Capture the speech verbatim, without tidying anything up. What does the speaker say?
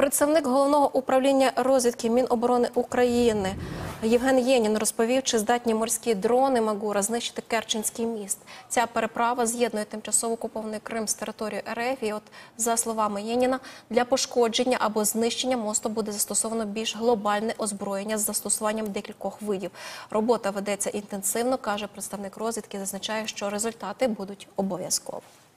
Представник Головного управління розвідки Міноборони України Євген Єнін розповів, чи здатні морські дрони Магура знищити Керченський міст. Ця переправа з'єднує тимчасово окупований Крим з територією РФ. І от, за словами Єніна, для пошкодження або знищення мосту буде застосовано більш глобальне озброєння з застосуванням декількох видів. Робота ведеться інтенсивно, каже представник розвідки, зазначає, що результати будуть обов'язково.